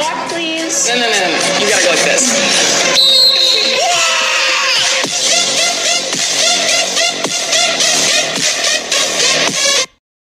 walk, please? No. You gotta go like this.